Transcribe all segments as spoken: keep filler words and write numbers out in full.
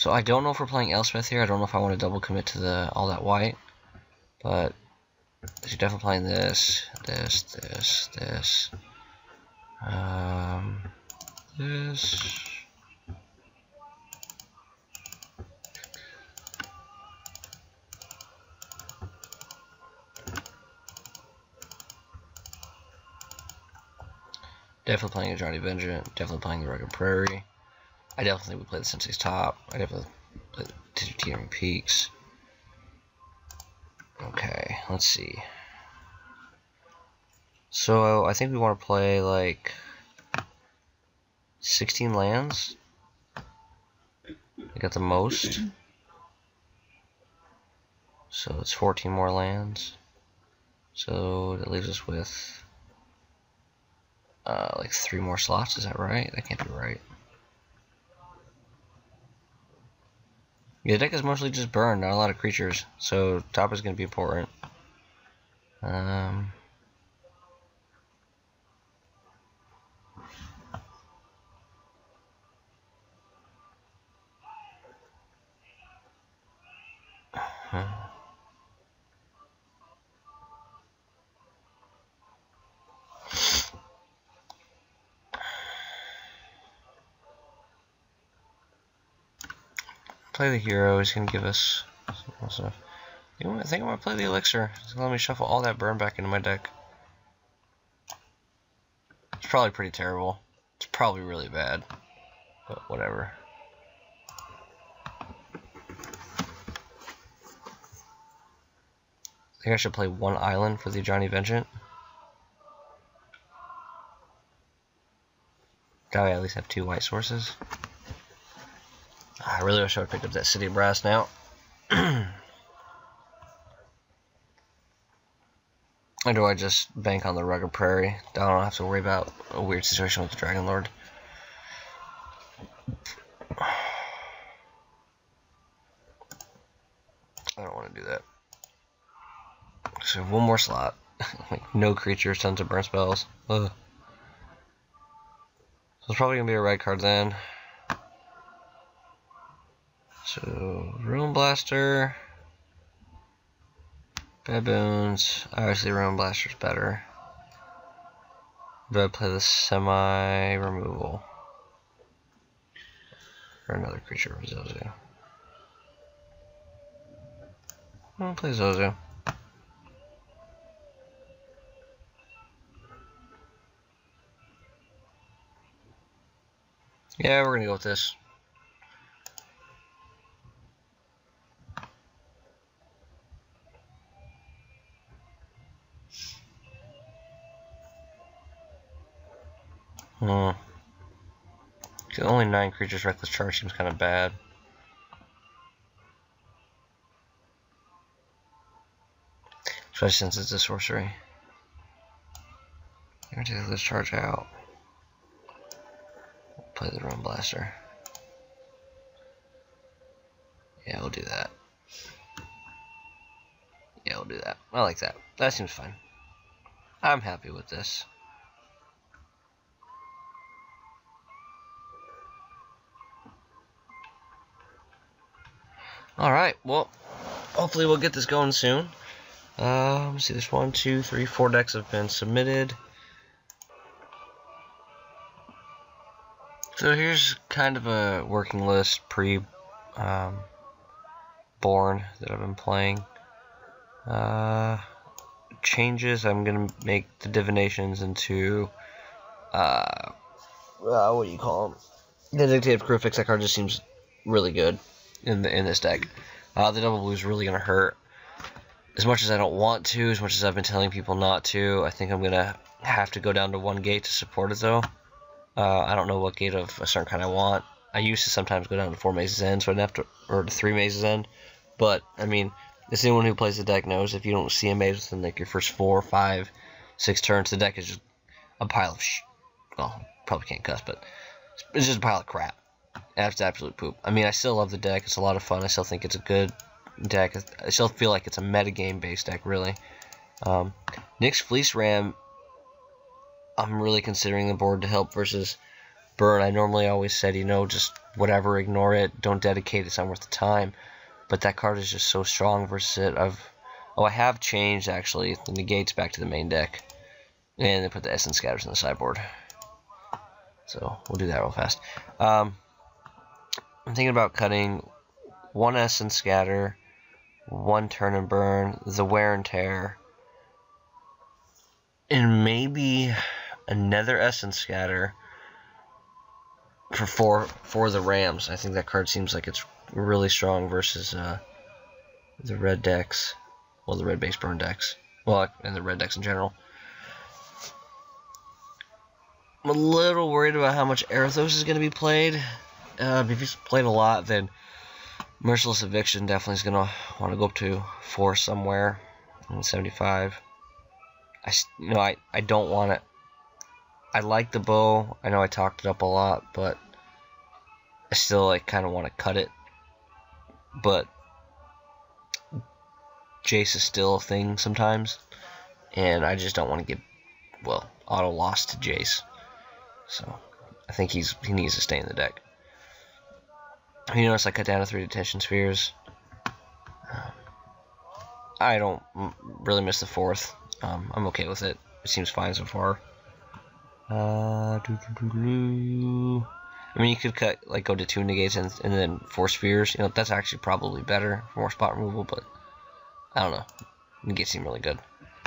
So I don't know if we're playing Elspeth here. I don't know if I want to double commit to the all that white, but you're definitely playing this, this, this, this, um, this. Definitely playing Ajani Vengeance. Definitely playing the Rugged Prairie. I definitely would play the Sensei's Top. I definitely play the Teetering Peaks. Okay, let's see. So I think we want to play like sixteen lands. I got the most. So it's fourteen more lands. So that leaves us with uh, like three more slots. Is that right? That can't be right. Yeah, the deck is mostly just burn, not a lot of creatures. So top is going to be important. Um, huh. Play the hero. He's going to give us some stuff. I think I'm going to play the elixir. It's going to let me shuffle all that burn back into my deck. It's probably pretty terrible. It's probably really bad. But whatever. I think I should play one island for the Ajani Vengeance. That way I at least have two white sources. I really wish I would have picked up that City of Brass now. Or do I just bank on the Rugged Prairie? I don't have to worry about a weird situation with the Dragon Lord. I don't want to do that. So one more slot. Like no creatures, tons of burn spells. Ugh. So it's probably gonna be a red card then. So Ruin Blaster, Baboons. Obviously Ruin Blaster's better. Do I play the semi removal? Or another creature of Zozo? I'll play Zozo. Yeah, we're gonna go with this. Hmm. Only nine creatures reckless charge seems kind of bad. Especially since it's a sorcery. I'm gonna take this charge out. Play the Ruin Blaster. Yeah, we'll do that. Yeah, we'll do that. I like that. That seems fine. I'm happy with this. Alright, well, hopefully we'll get this going soon. Uh, let me see, there's one, two, three, four decks have been submitted. So here's kind of a working list pre um, born that I've been playing. Uh, changes, I'm going to make the divinations into, uh, uh, what do you call them? The Dictative Crucifix. That card just seems really good in the in this deck. Uh, the double blue is really going to hurt. As much as I don't want to, as much as I've been telling people not to, I think I'm going to have to go down to one gate to support it though. Uh, I don't know what gate of a certain kind I want. I used to sometimes go down to four Mazes End, so I'd have to, or to three Mazes End. But, I mean, as anyone who plays the deck knows, if you don't see a maze within like your first four, five, six turns, the deck is just a pile of sh... Well, probably can't cuss, but it's just a pile of crap. That's absolute poop. I mean, I still love the deck. It's a lot of fun. I still think it's a good deck. I still feel like it's a metagame-based deck, really. Um, Nyx Fleece Ram, I'm really considering the board to help versus Burn. I normally always said, you know, just whatever, ignore it, don't dedicate it, it's not worth the time. But that card is just so strong versus it. I've oh I have changed actually the negates back to the main deck, and then put the Essence Scatters in the sideboard. So we'll do that real fast. Um, I'm thinking about cutting one Essence Scatter, one Turn and Burn, the Wear and Tear, and maybe another Essence Scatter for four for the Rams. I think that card seems like it's really strong versus uh, the red decks, well, the red base burn decks, well, and the red decks in general. I'm a little worried about how much Arathos is going to be played. Uh, if he's played a lot, then Merciless Eviction definitely is going to want to go up to four somewhere in seventy-five. I, you know, I, I don't want it. I like the bow. I know I talked it up a lot, but I still like kind of want to cut it. But Jace is still a thing sometimes, and I just don't want to get, well, auto lost to Jace. So I think he's he needs to stay in the deck. You notice I cut down to three Detention Spheres. Um, I don't really miss the fourth. Um, I'm okay with it. It seems fine so far. Uh, doo -doo -doo -doo. I mean, you could cut, like, go to two negates and, and then four spheres. You know, that's actually probably better for more spot removal, but I don't know. Negates seem really good.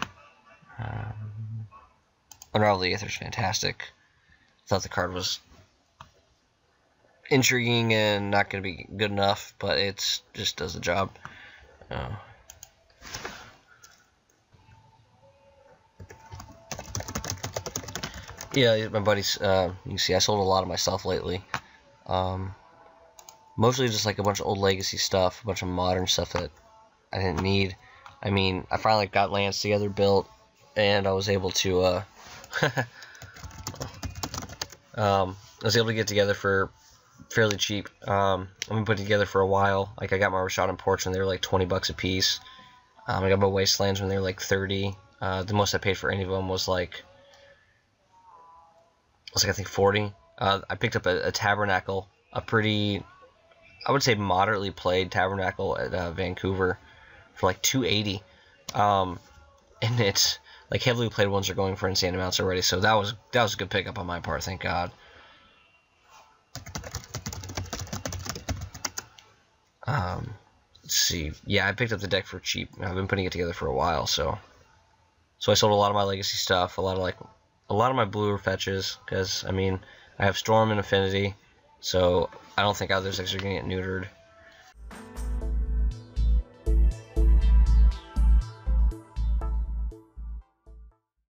Um, Unravel the Aether is fantastic. Thought the card was intriguing and not going to be good enough, but it just does the job. Uh, Yeah, my buddies, uh, you can see I sold a lot of my stuff lately. Um, mostly just like a bunch of old legacy stuff, a bunch of modern stuff that I didn't need. I mean, I finally got lands together built, and I was able to, uh, um, I was able to get together for fairly cheap. Um, I've been putting together for a while. Like, I got my Rashad and Porch when they were like twenty bucks a piece. Um, I got my Wastelands when they were like thirty. Uh, the most I paid for any of them was like, was like I think forty. Uh, I picked up a, a Tabernacle, a pretty, I would say moderately played Tabernacle at uh, Vancouver for like two eighty. Um, and it's like heavily played ones are going for insane amounts already. So that was that was a good pickup on my part, thank God. Um, let's see. Yeah, I picked up the deck for cheap. I've been putting it together for a while, so so I sold a lot of my legacy stuff, a lot of like a lot of my bluer fetches, because I mean I have Storm and Affinity, so I don't think either decks are gonna get neutered.